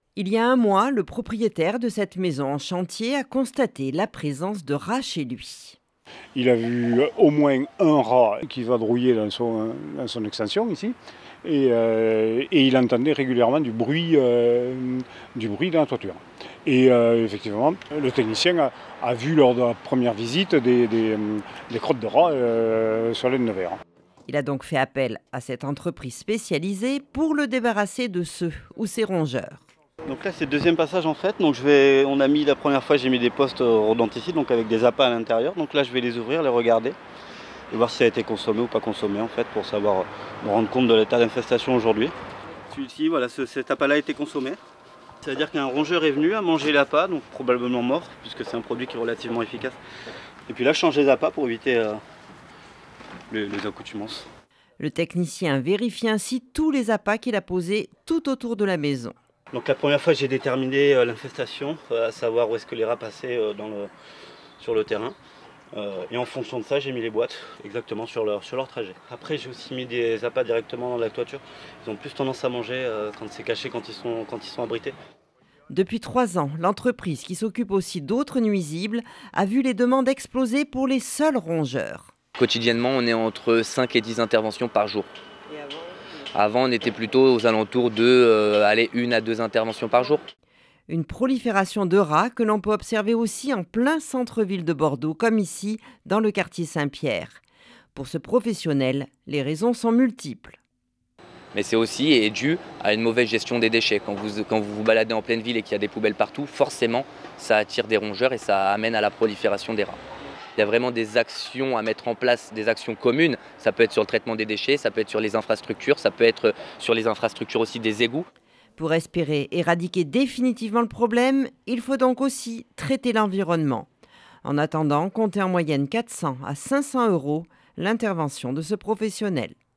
Il y a un mois, le propriétaire de cette maison en chantier a constaté la présence de rats chez lui. Il a vu au moins un rat qui vadrouillait dans son extension ici. Et il entendait régulièrement du bruit dans la toiture. Et effectivement, le technicien a vu lors de la première visite des crottes de rats sur l'aine de verre. Il a donc fait appel à cette entreprise spécialisée pour le débarrasser de ceux ou ses rongeurs. Donc là c'est le deuxième passage en fait, donc on a mis la première fois j'ai mis des postes rodenticides donc avec des appâts à l'intérieur, donc là je vais les ouvrir, les regarder et voir si ça a été consommé ou pas consommé en fait pour savoir me rendre compte de l'état d'infestation aujourd'hui. Celui-ci, voilà, cet appât là a été consommé, c'est-à-dire qu'un rongeur est venu à manger l'appât, donc probablement mort puisque c'est un produit qui est relativement efficace. Et puis là je change les appâts pour éviter les accoutumances. Le technicien vérifie ainsi tous les appâts qu'il a posés tout autour de la maison. Donc la première fois j'ai déterminé l'infestation, à savoir où est-ce que les rats passaient sur le terrain. Et en fonction de ça j'ai mis les boîtes exactement sur leur trajet. Après j'ai aussi mis des appâts directement dans la toiture. Ils ont plus tendance à manger quand c'est caché, quand ils sont abrités. Depuis 3 ans, l'entreprise qui s'occupe aussi d'autres nuisibles a vu les demandes exploser pour les seuls rongeurs. Quotidiennement on est entre 5 et 10 interventions par jour. Avant, on était plutôt aux alentours de 1 à 2 interventions par jour. Une prolifération de rats que l'on peut observer aussi en plein centre-ville de Bordeaux, comme ici, dans le quartier Saint-Pierre. Pour ce professionnel, les raisons sont multiples. Mais c'est aussi dû à une mauvaise gestion des déchets. Quand vous vous baladez en pleine ville et qu'il y a des poubelles partout, forcément, ça attire des rongeurs et ça amène à la prolifération des rats. Il y a vraiment des actions à mettre en place, des actions communes. Ça peut être sur le traitement des déchets, ça peut être sur les infrastructures, ça peut être sur les infrastructures aussi des égouts. Pour espérer éradiquer définitivement le problème, il faut donc aussi traiter l'environnement. En attendant, comptez en moyenne 400 à 500 € l'intervention de ce professionnel.